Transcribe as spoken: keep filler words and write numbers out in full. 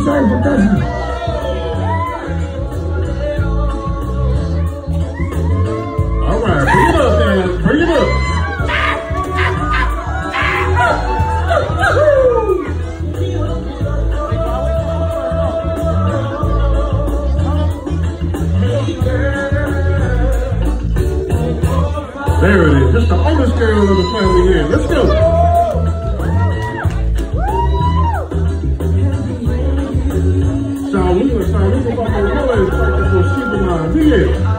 same percussion. All right, bring it up, man. Bring it up. There it is. Just the oldest girl of the family here. Let's go. Shaolin, Shaolin, about to go and practice for Superman. Yeah.